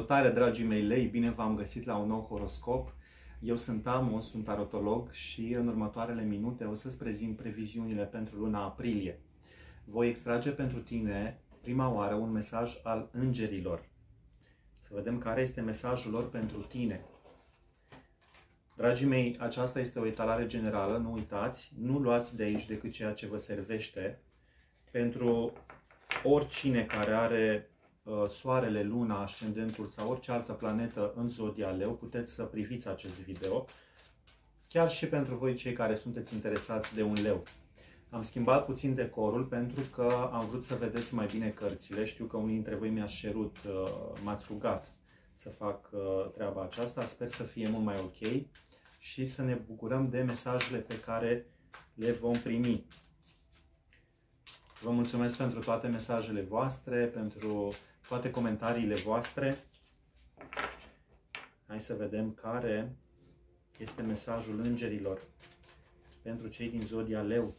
Salutare, dragii mei lei, bine v-am găsit la un nou horoscop. Eu sunt Amos, sunt tarotolog și în următoarele minute o să-ți prezint previziunile pentru luna aprilie. Voi extrage pentru tine prima oară un mesaj al îngerilor. Să vedem care este mesajul lor pentru tine. Dragii mei, aceasta este o etalare generală, nu uitați, nu luați de aici decât ceea ce vă servește. Pentru oricine care are Soarele, Luna, Ascendentul sau orice altă planetă în zodia Leu, puteți să priviți acest video, chiar și pentru voi cei care sunteți interesați de un leu. Am schimbat puțin decorul pentru că am vrut să vedeți mai bine cărțile. Știu că unii dintre voi mi-ați cerut, m-ați rugat să fac treaba aceasta. Sper să fie mult mai ok și să ne bucurăm de mesajele pe care le vom primi. Vă mulțumesc pentru toate mesajele voastre, pentru toate comentariile voastre. Hai să vedem care este mesajul îngerilor pentru cei din zodia Leu.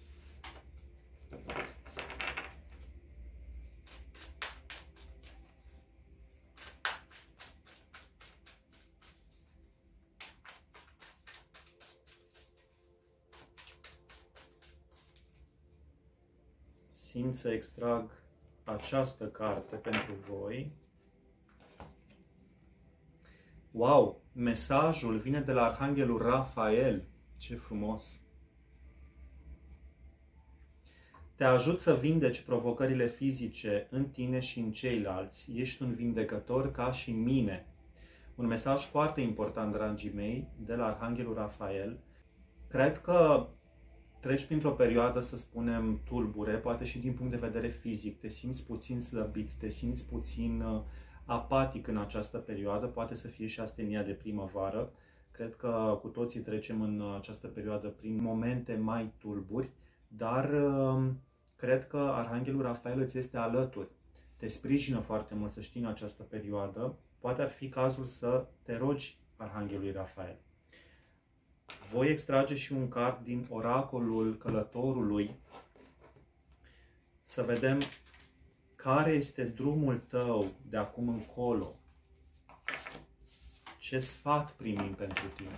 Simt să extrag această carte pentru voi. Wow! Mesajul vine de la Arhanghelul Rafael. Ce frumos! Te ajut să vindeci provocările fizice în tine și în ceilalți. Ești un vindecător ca și mine. Un mesaj foarte important, dragii mei, de la Arhanghelul Rafael. Cred că treci printr-o perioadă, să spunem, tulbure, poate și din punct de vedere fizic. Te simți puțin slăbit, te simți puțin apatic în această perioadă. Poate să fie și astenia de primăvară. Cred că cu toții trecem în această perioadă prin momente mai tulburi, dar cred că Arhanghelul Rafael îți este alături. Te sprijină foarte mult, să știi, în această perioadă. Poate ar fi cazul să te rogi Arhanghelului Rafael. Voi extrage și un card din oracolul Călătorului, să vedem care este drumul tău de acum încolo. Ce sfat primim pentru tine?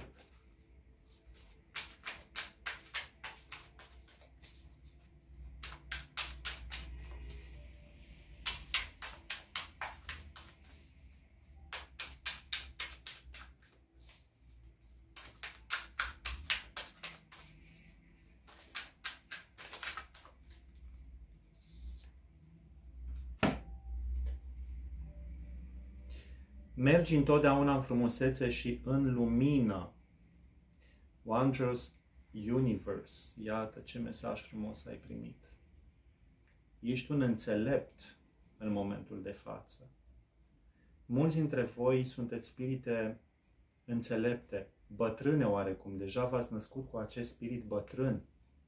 Mergi întotdeauna în frumusețe și în lumină. Wondrous Universe. Iată ce mesaj frumos ai primit. Ești un înțelept în momentul de față. Mulți dintre voi sunteți spirite înțelepte, bătrâne oarecum. Deja v-ați născut cu acest spirit bătrân.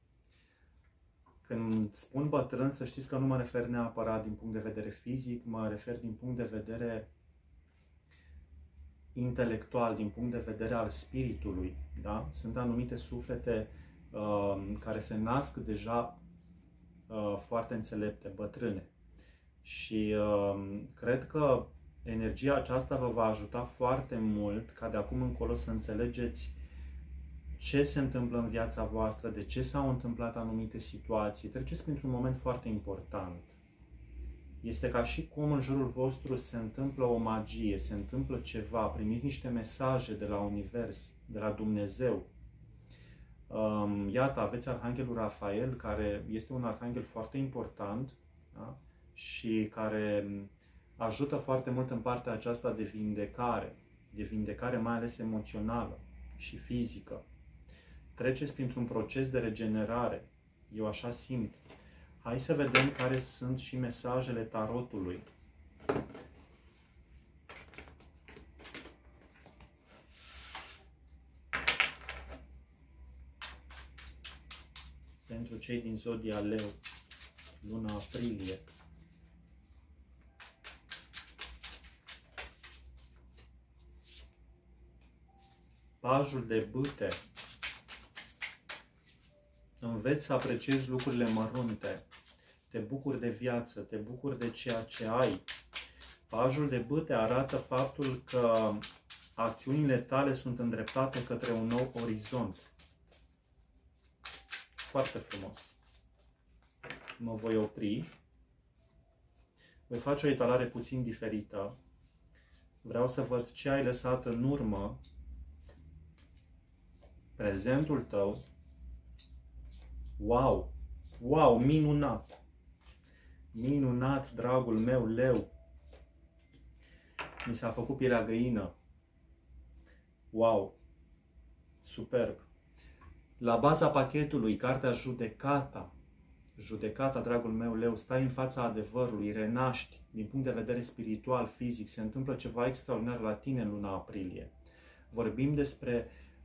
Când spun bătrân, să știți că nu mă refer neapărat din punct de vedere fizic, mă refer din punct de vedere intelectual, din punct de vedere al spiritului. Da? Sunt anumite suflete care se nasc deja foarte înțelepte, bătrâne. Și cred că energia aceasta vă va ajuta foarte mult ca de acum încolo să înțelegeți ce se întâmplă în viața voastră, de ce s-au întâmplat anumite situații. Treceți printr-un moment foarte important. Este ca și cum în jurul vostru se întâmplă o magie, se întâmplă ceva, primiți niște mesaje de la Univers, de la Dumnezeu. Iată, aveți Arhanghelul Rafael, care este un arhanghel foarte important, da? Și care ajută foarte mult în partea aceasta de vindecare mai ales emoțională și fizică. Treceți printr-un proces de regenerare, eu așa simt. Hai să vedem care sunt și mesajele tarotului. Pentru cei din zodia Leu, luna aprilie. Pajul de bâte. Înveți să apreciezi lucrurile mărunte. Te bucuri de viață, te bucuri de ceea ce ai. Pajul de bâte arată faptul că acțiunile tale sunt îndreptate către un nou orizont. Foarte frumos. Mă voi opri. Voi face o etalare puțin diferită. Vreau să văd ce ai lăsat în urmă, prezentul tău. Wow! Wow! Minunat! Minunat, dragul meu leu! Mi s-a făcut pielea găină. Wow! Superb! La baza pachetului, cartea Judecata. Judecata, dragul meu leu, stai în fața adevărului, renaști din punct de vedere spiritual, fizic, se întâmplă ceva extraordinar la tine în luna aprilie. Vorbim despre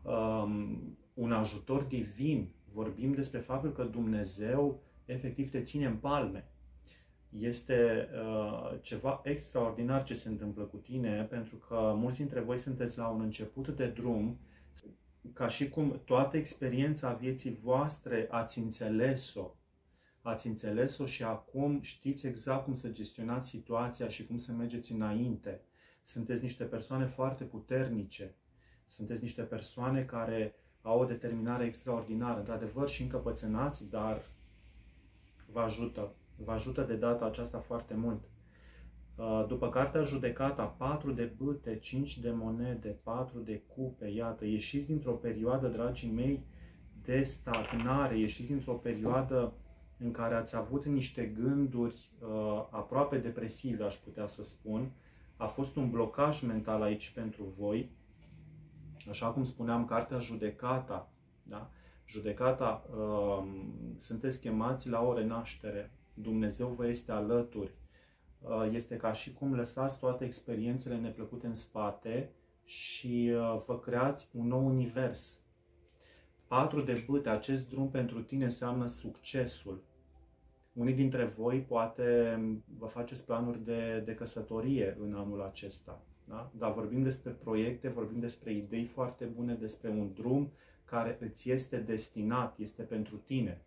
un ajutor divin, vorbim despre faptul că Dumnezeu efectiv te ține în palme. Este ceva extraordinar ce se întâmplă cu tine, pentru că mulți dintre voi sunteți la un început de drum, ca și cum toată experiența vieții voastre ați înțeles-o. Ați înțeles-o și acum știți exact cum să gestionați situația și cum să mergeți înainte. Sunteți niște persoane foarte puternice. Sunteți niște persoane care au o determinare extraordinară. Într-adevăr și încăpățânați, dar vă ajută. Vă ajută de data aceasta foarte mult. După cartea Judecata, 4 de bâte, 5 de monede, 4 de cupe, iată, ieșiți dintr-o perioadă, dragii mei, de stagnare, ieșiți dintr-o perioadă în care ați avut niște gânduri aproape depresive, aș putea să spun. A fost un blocaj mental aici pentru voi. Așa cum spuneam, cartea Judecata, da? Judecata, sunteți chemați la o renaștere. Dumnezeu vă este alături. Este ca și cum lăsați toate experiențele neplăcute în spate și vă creați un nou univers. 4 de bâte, acest drum pentru tine înseamnă succesul. Unii dintre voi poate vă faceți planuri de căsătorie în anul acesta. Da? Dar vorbim despre proiecte, vorbim despre idei foarte bune, despre un drum care îți este destinat, este pentru tine.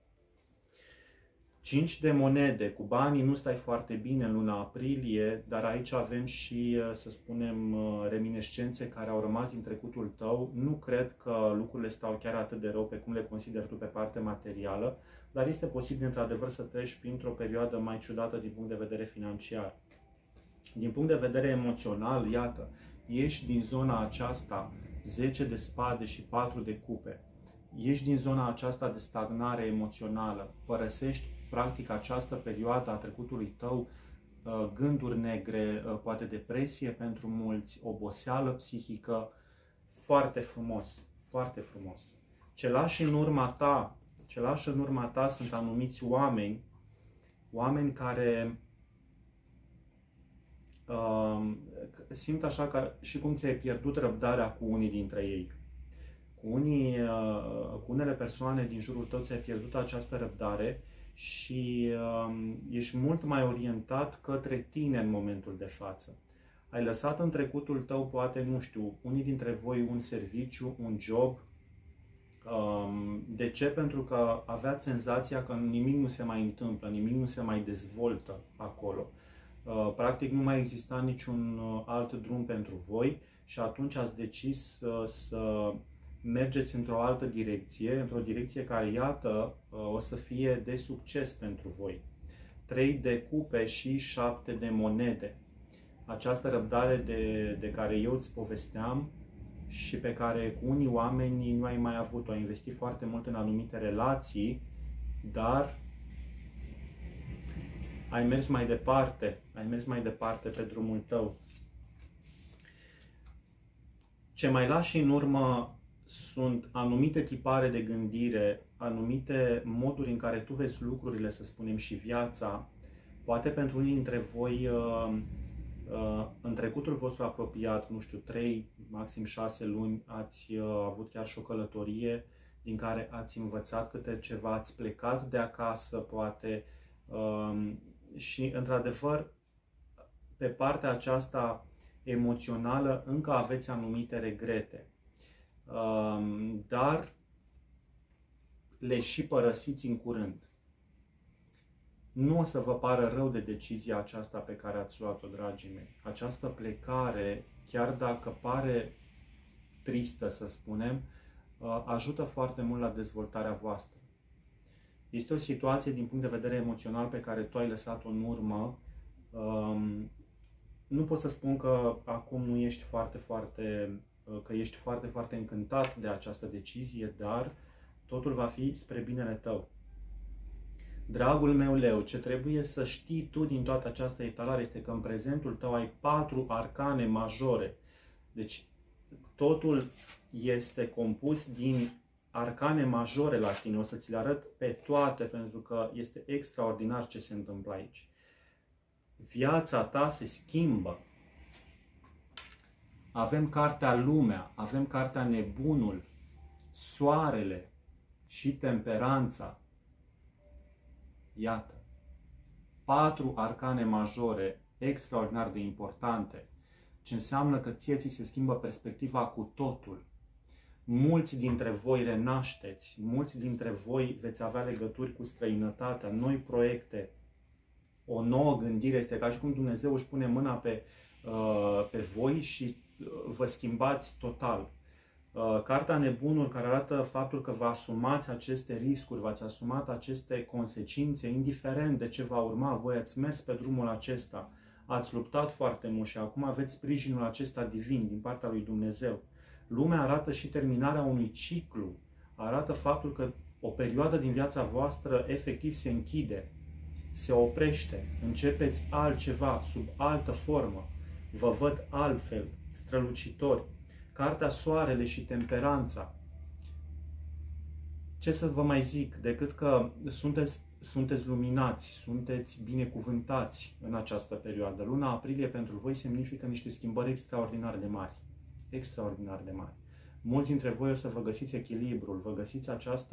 5 de monede, cu banii nu stai foarte bine în luna aprilie, dar aici avem și, să spunem, reminiscențe care au rămas din trecutul tău. Nu cred că lucrurile stau chiar atât de rău pe cum le consideri tu pe parte materială, dar este posibil într-adevăr să treci printr-o perioadă mai ciudată din punct de vedere financiar. Din punct de vedere emoțional, iată, ieși din zona aceasta, 10 de spade și 4 de cupe. Ieși din zona aceasta de stagnare emoțională, părăsești practic această perioadă a trecutului tău, gânduri negre, poate depresie pentru mulți, oboseală psihică. Foarte frumos, foarte frumos. Ce lași în urma ta sunt anumiți oameni care simt așa ca și cum ți-ai pierdut răbdarea cu unii dintre ei. Cu unele persoane din jurul tău ți-ai pierdut această răbdare și ești mult mai orientat către tine în momentul de față. Ai lăsat în trecutul tău, poate, nu știu, unii dintre voi un serviciu, un job. De ce? Pentru că aveați senzația că nimic nu se mai întâmplă, nimic nu se mai dezvoltă acolo. Practic nu mai exista niciun alt drum pentru voi și atunci ați decis să mergeți într-o altă direcție, într-o direcție care, iată, o să fie de succes pentru voi. 3 de cupe și 7 de monede. Această răbdare de care eu îți povesteam și pe care cu unii oameni nu ai mai avut-o. Ai investit foarte mult în anumite relații, dar ai mers mai departe pe drumul tău. Ce mai lași în urmă sunt anumite tipare de gândire, anumite moduri în care tu vezi lucrurile, să spunem, și viața. Poate pentru unii dintre voi, în trecutul vostru apropiat, nu știu, 3, maxim 6 luni, ați avut chiar și o călătorie din care ați învățat câte ceva, ați plecat de acasă, poate, și, într-adevăr, pe partea aceasta emoțională încă aveți anumite regrete. Dar le și părăsiți în curând. Nu o să vă pară rău de decizia aceasta pe care ați luat-o, dragii mei. Această plecare, chiar dacă pare tristă, să spunem, ajută foarte mult la dezvoltarea voastră. Este o situație din punct de vedere emoțional pe care tu ai lăsat-o în urmă. Nu pot să spun că acum nu ești că ești foarte încântat de această decizie, dar totul va fi spre binele tău. Dragul meu Leu, ce trebuie să știi tu din toată această etalare este că în prezentul tău ai 4 arcane majore. Deci totul este compus din arcane majore la tine. O să ți le arăt pe toate pentru că este extraordinar ce se întâmplă aici. Viața ta se schimbă. Avem cartea Lumea, avem cartea Nebunul, Soarele și Temperanța. Iată, 4 arcane majore extraordinar de importante, ce înseamnă că ție ți se schimbă perspectiva cu totul. Mulți dintre voi renașteți, mulți dintre voi veți avea legături cu străinătatea, noi proiecte, o nouă gândire. Este ca și cum Dumnezeu își pune mâna pe voi și vă schimbați total. Cartea Nebunul, care arată faptul că vă asumați aceste riscuri, v-ați asumat aceste consecințe, indiferent de ce va urma, voi ați mers pe drumul acesta, ați luptat foarte mult și acum aveți sprijinul acesta divin din partea lui Dumnezeu. Lumea arată și terminarea unui ciclu, arată faptul că o perioadă din viața voastră efectiv se închide, se oprește, începeți altceva, sub altă formă, vă văd altfel, strălucitori. Cartea Soarele și Temperanța. Ce să vă mai zic decât că sunteți luminați, sunteți binecuvântați în această perioadă. Luna aprilie pentru voi semnifică niște schimbări extraordinar de mari. Extraordinar de mari. Mulți dintre voi o să vă găsiți echilibrul, vă găsiți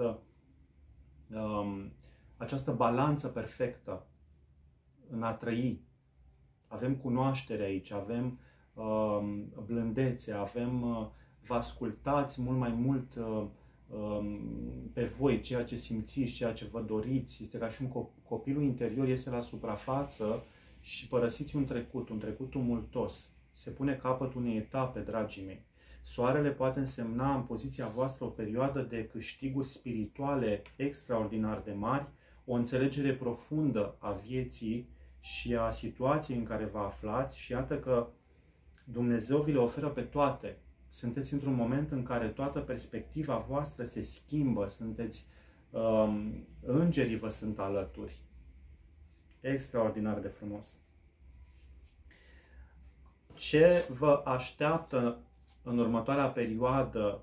această balanță perfectă în a trăi. Avem cunoaștere aici, avem blândețe, vă ascultați mult mai mult pe voi, ceea ce simțiți, ceea ce vă doriți. Este ca și cum copilul interior iese la suprafață și părăsiți un trecut tumultos. Se pune capăt unei etape, dragii mei. Soarele poate însemna în poziția voastră o perioadă de câștiguri spirituale extraordinar de mari, o înțelegere profundă a vieții și a situației în care vă aflați și iată că Dumnezeu vi le oferă pe toate. Sunteți într-un moment în care toată perspectiva voastră se schimbă, îngerii vă sunt alături. Extraordinar de frumos. Ce vă așteaptă în următoarea perioadă?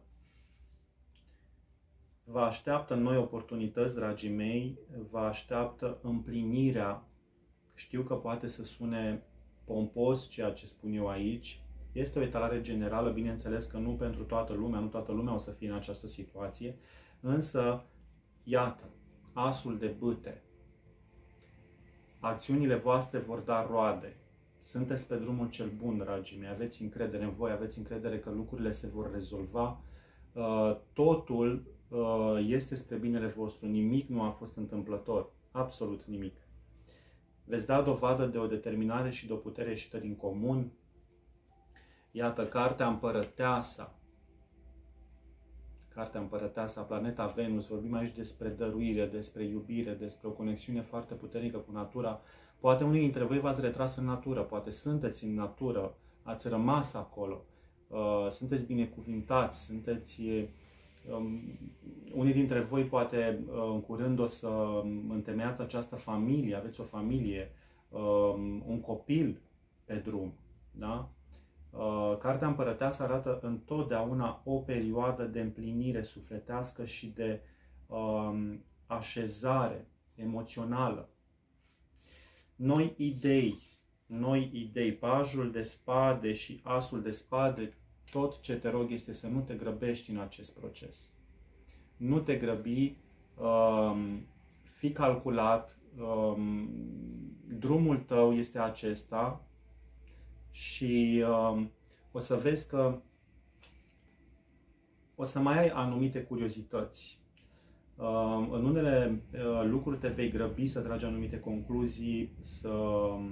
Vă așteaptă noi oportunități, dragii mei, vă așteaptă împlinirea. Știu că poate să sune pompos ceea ce spun eu aici. Este o etalare generală, bineînțeles că nu pentru toată lumea, nu toată lumea o să fie în această situație, însă, iată, asul de bâte. Acțiunile voastre vor da roade. Sunteți pe drumul cel bun, dragii mei, aveți încredere în voi, aveți încredere că lucrurile se vor rezolva. Totul este spre binele vostru, nimic nu a fost întâmplător, absolut nimic. Veți da dovadă de o determinare și de o putere ieșită din comun. Iată, Cartea Împărăteasa. Cartea Împărăteasa, planeta Venus. Vorbim aici despre dăruire, despre iubire, despre o conexiune foarte puternică cu natura. Poate unii dintre voi v-ați retras în natură, poate sunteți în natură, ați rămas acolo, sunteți binecuvintați, unii dintre voi poate în curând o să întemeiați această familie, aveți o familie, un copil pe drum. Da? Cartea Împărăteasă arată întotdeauna o perioadă de împlinire sufletească și de așezare emoțională. Noi idei, pajul de spade și asul de spade, tot ce te rog este să nu te grăbești în acest proces. Nu te grăbi, fii calculat, drumul tău este acesta și o să vezi că o să mai ai anumite curiozități. În unele lucruri te vei grăbi să tragi anumite concluzii, să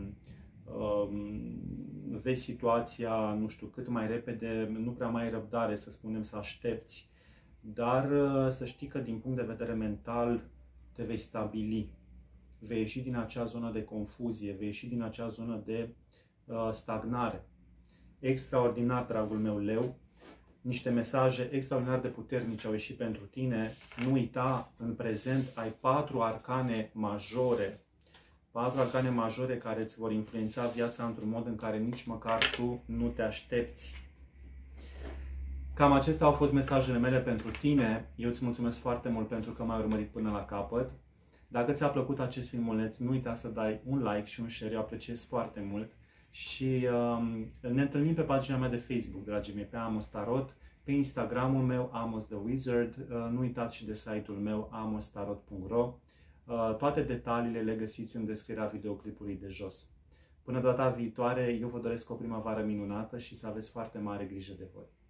vezi situația, nu știu, cât mai repede, nu prea mai ai răbdare, să spunem, să aștepți, dar să știi că din punct de vedere mental te vei stabili, vei ieși din acea zonă de confuzie, vei ieși din acea zonă de stagnare. Extraordinar, dragul meu leu, niște mesaje extraordinar de puternice au ieșit pentru tine. Nu uita, în prezent ai 4 arcane majore. 4 arcane majore care îți vor influența viața într-un mod în care nici măcar tu nu te aștepți. Cam acestea au fost mesajele mele pentru tine. Eu îți mulțumesc foarte mult pentru că m-ai urmărit până la capăt. Dacă ți-a plăcut acest filmuleț, nu uita să dai un like și un share, eu apreciez foarte mult. Și ne întâlnim pe pagina mea de Facebook, dragii mei, pe Amos Tarot, pe Instagramul meu, Amos the Wizard. Nu uitați și de site-ul meu, amostarot.ro. Toate detaliile le găsiți în descrierea videoclipului de jos. Până data viitoare, eu vă doresc o primăvară minunată și să aveți foarte mare grijă de voi.